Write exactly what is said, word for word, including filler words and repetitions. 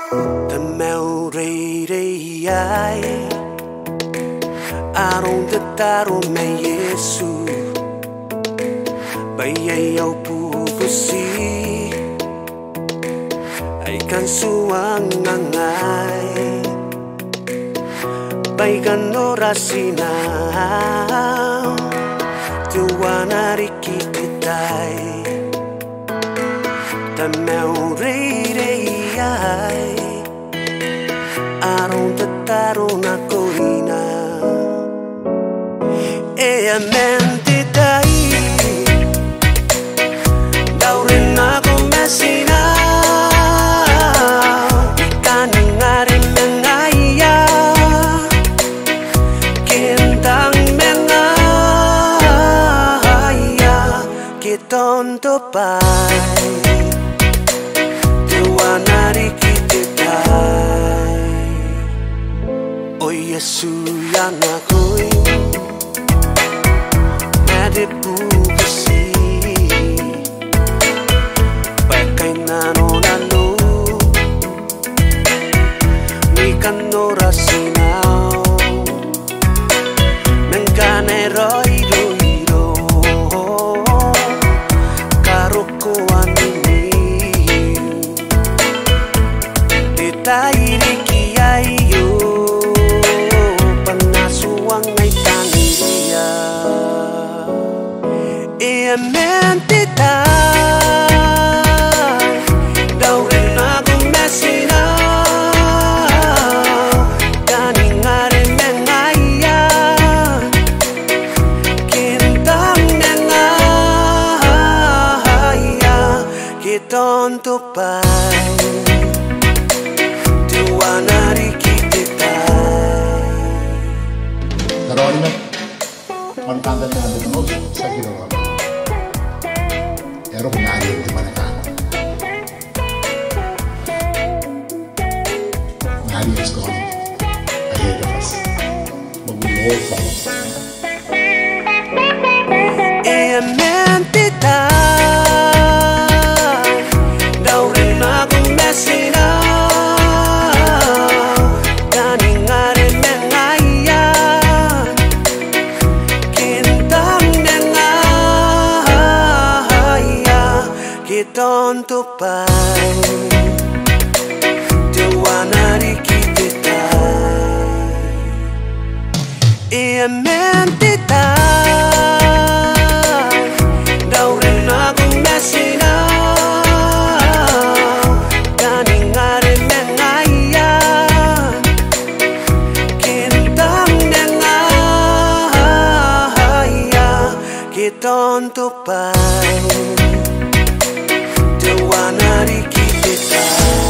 The melody ai Arong the taro me Yesu Bayay au pupusi Ay kan suang ngangay Bay kan orasina Tuwana rikikitay The melody ai Arong the taro na koina E a mente dai Daurin ako mesina Kaningari mengaya Kintang mengaya Kitonto pai Tuwanari kititai O Yesu yang ako'y Pupusi Bakay nano-nano Ni kanorasinaw Nangganero-iro-iro Karukuan ini Ditay-rikiyayo Panasuang ay taniya E a mente dai Daurin akong mesina Kaningari mengaya Kintang mengaya Kitonto pai Tuwanari kititai Geronimo Kontante dengan terus saya kira Ero penari di mana kan Nari is gone ahead of us but we all follow E a mente dai Daurin akong mesina Kaningari mengaya Kitonto pai Tuwanari kititai E a mente dai Daurin akong mesina Kaningari mengaya Kintang mengaya Kitonto pai Tuwanari kititai